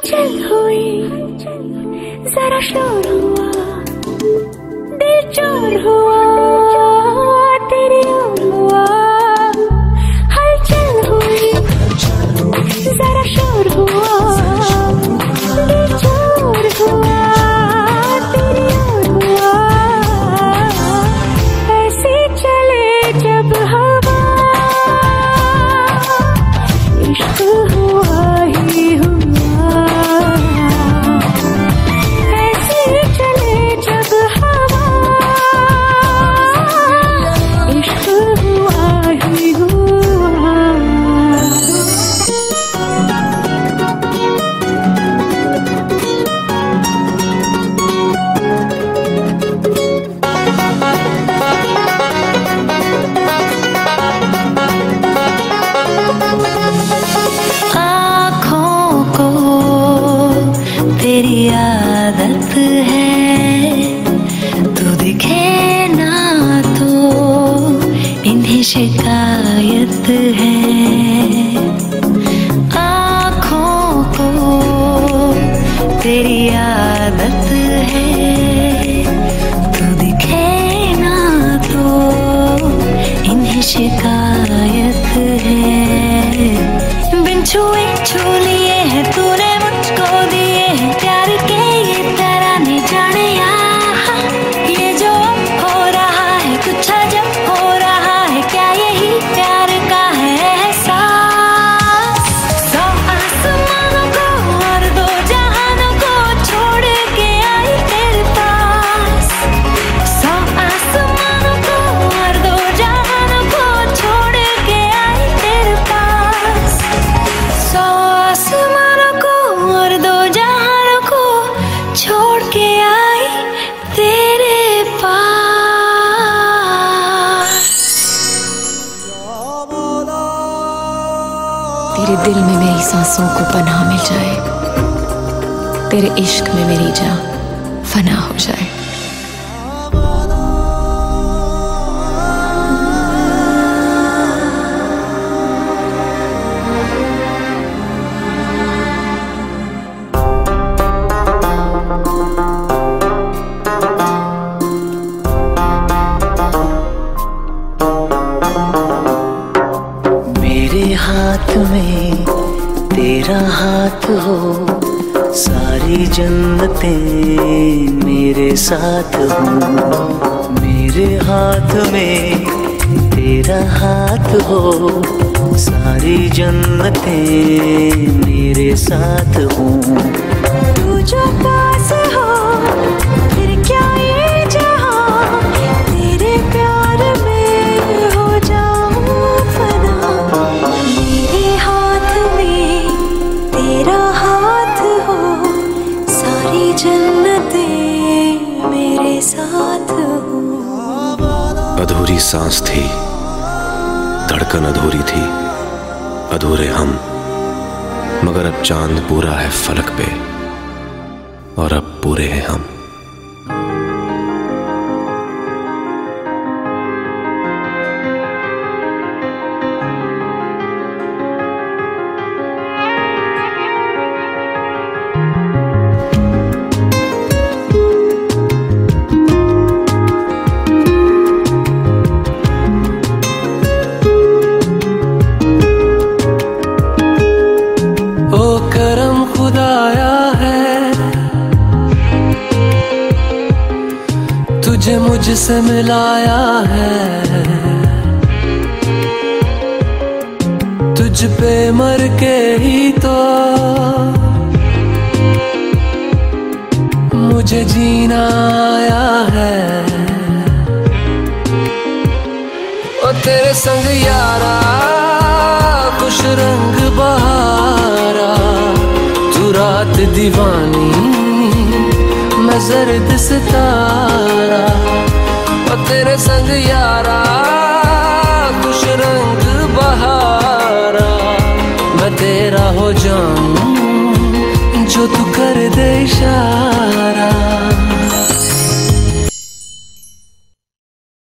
हलचल हुई, जरा शोर हुआ, दिल चोर हुआ, तेरी ओर हुआ। हलचल हुई, जरा शोर हुआ, दिल चोर हुआ, तेरी ओर हुआ। ऐसे चले जब हवा, इश्क हुआ ही हुआ। ऐसे चले जब हवा, इश्क हुआ ही हुआ। आँखों को तेरी आदत है, तू दिखे ना तो इन्हें शिकायत है। आँखों को तेरी आदत है, तू दिखे ना तो इन्हें शिकायत है। बिन छुए छू लिए हैं तूने मुझको, दिए हैं प्यार के ये तराने जाने यहाँ। ये जो हो रहा है कुछ अजब हो रहा है, क्या यही प्यार का है एहसास। सौ आसमानों को और दो जहानों को छोड़ के आई तेरे पास। सौ आसमानों को और दो जहानों को छोड़ के आई तेरे पास। सौ आसमानों को और दो जहानों को छोड़ के आई तेरे पास। तेरे दिल में मेरी सांसों को पनाह मिल जाए, तेरे इश्क में मेरी जान फना हो जाए। मेरे हाथ में तेरा हाथ हो, सारी जन्नतें मेरे साथ हो। मेरे हाथ में तेरा हाथ हो, सारी जन्नतें मेरे साथ हो। तू जो पास हो फिर क्या ये जहां, तेरे प्यार में हो जाऊं फना। मेरे हाथ में तेरा हाथ हो, सारी जन्नतें मेरे साथ हो। अधूरी सांस थी, धड़कन अधूरी थी, अधूरे हम, मगर अब चांद पूरा है फलक पे और अब पूरे हैं हम। करम खुदाया है, तुझे मुझसे मिलाया है। तुझ पे मर के ही तो मुझे जीना आया है। ओ तेरे संग यारा खुश रंग बहारा, तू रात दीवानी मैं जर्द सितारा। और तेरे संग यारा खुश रंग बहारा, मैं तेरा हो जाऊं जो तू कर दे इशारा।